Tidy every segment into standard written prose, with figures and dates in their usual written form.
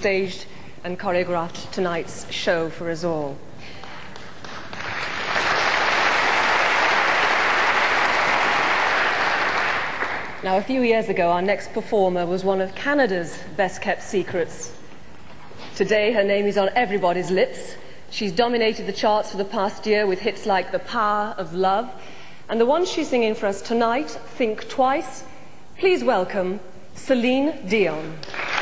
staged and choreographed tonight's show for us all. Now, a few years ago, our next performer was one of Canada's best-kept secrets. Today, her name is on everybody's lips. She's dominated the charts for the past year with hits like The Power of Love, and the one she's singing for us tonight, Think Twice. Please welcome Celine Dion.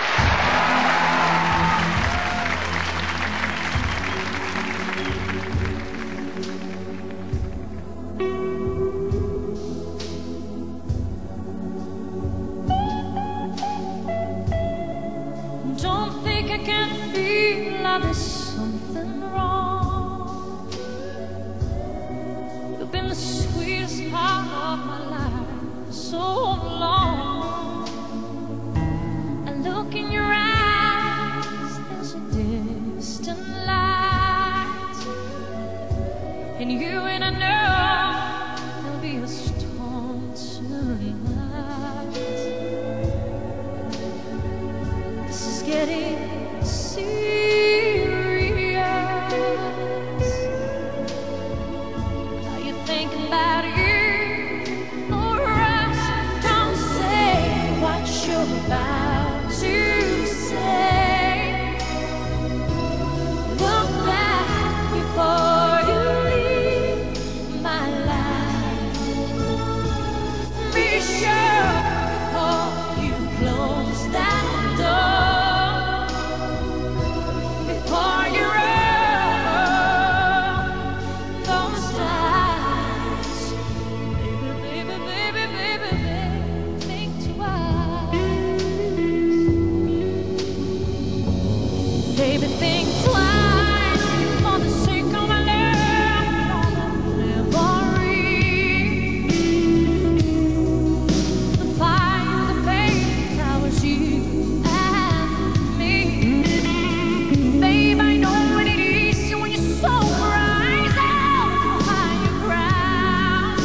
Don't think I can feel like there's something wrong. You've been the sweetest part of my life for so long. I look in your eyes, there's a distant light. And you and I know there'll be a storm tonight. This is getting serious. Are you thinking about it? Or else don't say what you're about to say. Look back before you leave my life. Be sure before you close that door. Baby, think twice for the sake of my love, for the memory. The fire, the pain, that was you and me. Babe, I know what it is when your soul cries out higher ground.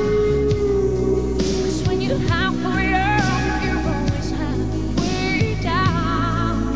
'Cause when you halfway up, you're always halfway down.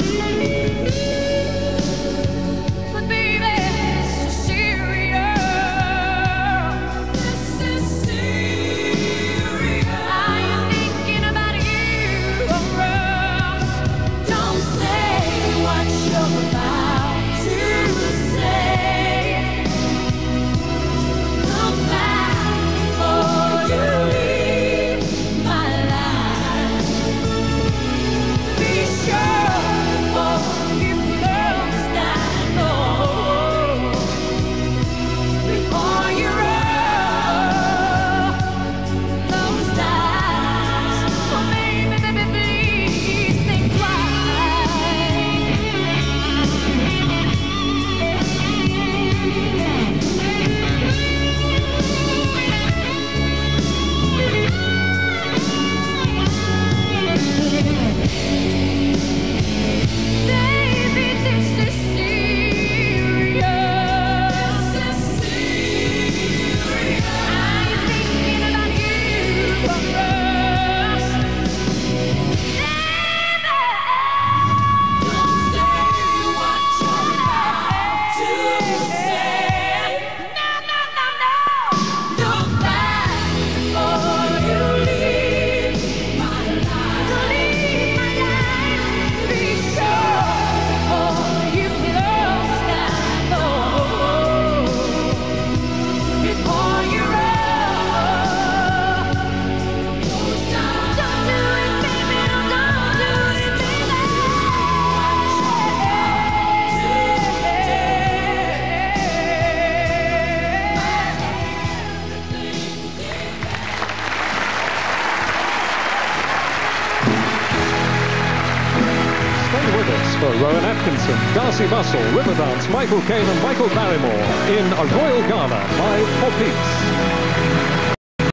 For Rowan Atkinson, Darcy Muscle, Riverdance, Michael Caine and Michael Barrymore in A Royal Gala by For Peace.